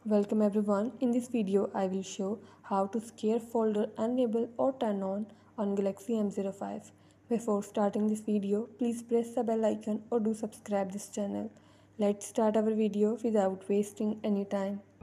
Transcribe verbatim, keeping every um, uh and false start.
Welcome everyone. In this video, I will show how to scare folder enable or turn on on Galaxy M zero five. Before starting this video, please press the bell icon or do subscribe this channel. Let's start our video without wasting any time.